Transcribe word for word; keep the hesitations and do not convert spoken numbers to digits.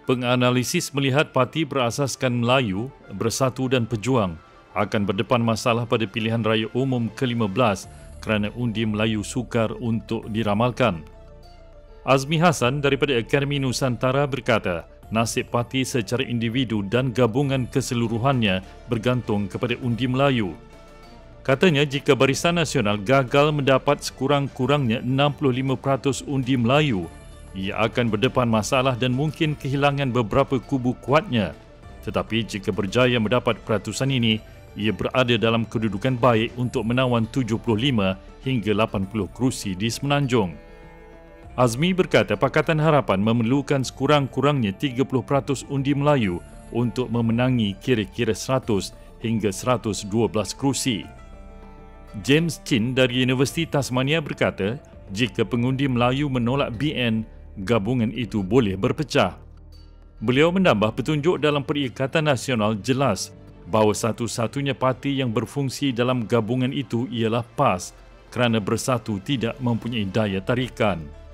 Penganalisis melihat parti berasaskan Melayu, Bersatu dan Pejuang akan berdepan masalah pada pilihan raya umum ke lima belas kerana undi Melayu sukar untuk diramalkan. Azmi Hassan daripada Akademi Nusantara berkata, nasib parti secara individu dan gabungan keseluruhannya bergantung kepada undi Melayu. Katanya jika Barisan Nasional gagal mendapat sekurang-kurangnya enam puluh lima peratus undi Melayu, ia akan berdepan masalah dan mungkin kehilangan beberapa kubu kuatnya. Tetapi jika berjaya mendapat peratusan ini, ia berada dalam kedudukan baik untuk menawan tujuh puluh lima hingga lapan puluh kerusi di Semenanjung. Azmi berkata Pakatan Harapan memerlukan sekurang-kurangnya tiga puluh peratus undi Melayu untuk memenangi kira-kira seratus hingga seratus dua belas kerusi. James Chin dari Universiti Tasmania berkata, jika pengundi Melayu menolak B N, gabungan itu boleh berpecah. Beliau menambah petunjuk dalam Perikatan Nasional jelas bahawa satu-satunya parti yang berfungsi dalam gabungan itu ialah PAS kerana Bersatu tidak mempunyai daya tarikan.